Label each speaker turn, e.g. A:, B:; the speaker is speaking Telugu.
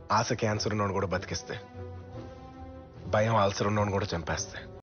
A: ఆశ క్యాన్సర్ ఉన్నోడు కూడా బతికిస్తే, భయం అల్సర్ ఉన్నోడు కూడా చంపేస్తే.